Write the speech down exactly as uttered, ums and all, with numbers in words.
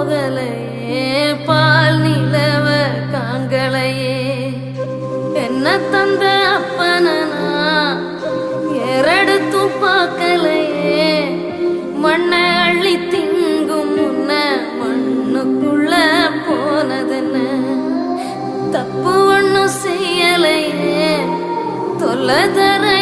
போகலையே பால் நிலவ காங்களையே என்ன தந்த அப்பனா ஏறெடுத்தும் பார்க்கலையே மண்ணை அள்ளி திங்கும் முன்ன மண்ணுக்குள்ள போனதென்ன தப்பு ஒன்னும் செய்யலையே தொல்லை தர